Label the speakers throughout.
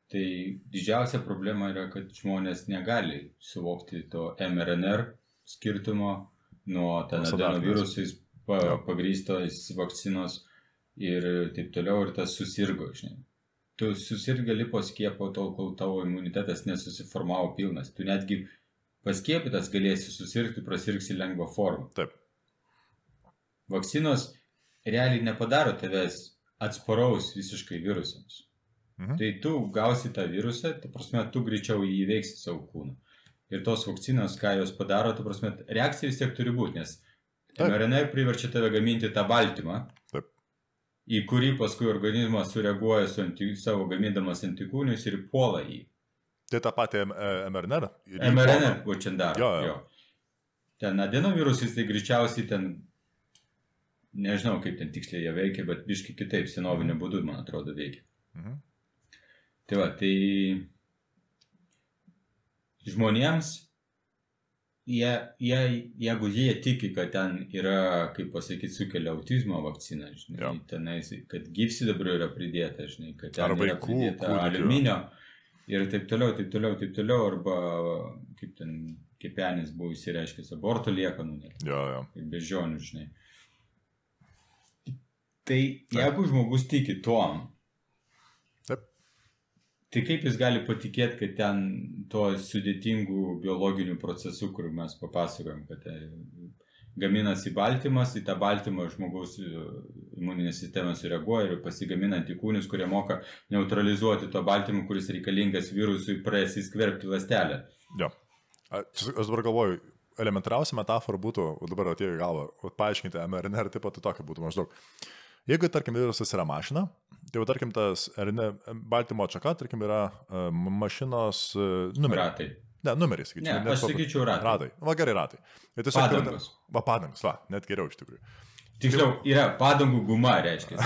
Speaker 1: Tai didžiausia problema yra, kad žmonės negali suvokti to mRNR skirtumo nuo ten adenovirusais pagrįstos vakcinos ir taip toliau, ir tas susirgo, žinai. Tu susirgali po skiepo tol, kol tavo imunitetas nesusiformavo pilnas. Tu netgi paskiepytas galėsi susirgti, prasirgsi lengvą formą.
Speaker 2: Taip.
Speaker 1: Vakcinos realiai nepadaro tavęs atsparaus visiškai virusams. Tai tu gausi tą virusą, ta prasme, tu greičiau jį įveiksi savo kūną. Ir tos vakcinos, ką jos padaro, ta prasme, reakcija vis tiek turi būti, nes mRNA priverčia tave gaminti tą baltymą, į kurį paskui organizmas sureaguoja savo gamindamas antikūnius ir puola jį.
Speaker 2: Tai tą patį mRNA?
Speaker 1: mRNA, va čia daro.
Speaker 2: Jo.
Speaker 1: Ten adenovirusais tai greičiausiai ten, nežinau kaip ten tiksliai jie veikia, bet biškai kitaip, senoviniu būdu, man atrodo, veikia. Tai va, tai žmonėms, jeigu jie tiki, kad ten yra, kaip pasakyti, sukelia autizmo vakcina, žinai, tenais, kad gyvsidabrio yra pridėta, žinai, kad ten yra pridėta aliuminio ir taip toliau, arba kaip ten kepenis buvo įsireiškęs aborto liekanų, ir beždžionių, žinai. Tai jeigu žmogus tiki tuom, tai kaip jis gali patikėti, kad ten to sudėtingų biologinių procesų, kur mes papasakojom, kad gaminasi baltymas, į tą baltymą žmogaus imuninė sistema sureaguoja ir pasigamina antikūnius, kurie moka neutralizuoti to baltymą, kuris reikalingas virusui prasiskverbti ląstelę.
Speaker 2: Jo. Aš dabar galvoju, elementariausia metafora būtų, dabar atėjo į galvą, paaiškinti mRNA ir taip pat tokia būtų maždaug. Jeigu, tarkim, virusas yra mašina, tai jau, tarkim, tas baltymo atšaka, tarkim, yra mašinos numeris.
Speaker 1: Ratai.
Speaker 2: Ne, numeris, sakyčiau.
Speaker 1: Ne, aš sakyčiau ratai.
Speaker 2: Ratai. Va, gerai, ratai.
Speaker 1: Padangos.
Speaker 2: Va, padangos, va, net geriau iš tikrųjų.
Speaker 1: Tiksliau, yra padangų guma, reiškia.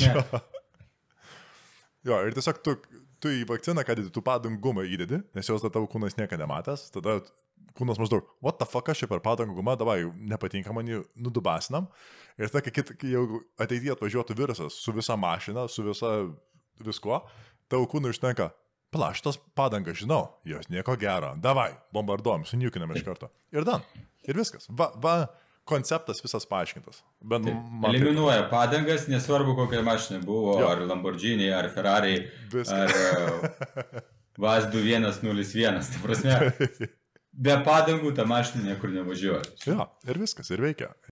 Speaker 2: Jo, ir tiesiog tu į vakciną, kad tu padangų gumą įdedi, nes jos tavo kūnas niekada nematęs, tada kūnas maždaug, what the fuck, aš čia per padangų gumą, davai, nepatinka man jį, nudubasinam. Ir tada, kai jau ateityje atvažiuotų virusas su visa mašina, su viskuo, tavo kūnui užtenka, pala, šitas padangas žinau, jos nieko gero, davai, bombarduom, suniukinam iš karto. Ir dan, ir viskas. Va, konceptas visas paaiškintas.
Speaker 1: Eliminuoja padangas, nesvarbu kokia mašina buvo, ar Lamborghini, ar Ferrari, ar VAZ 2101, ta prasme, be padangų ta mašina niekur nevažiuoja.
Speaker 2: Jo, ir viskas, ir veikia.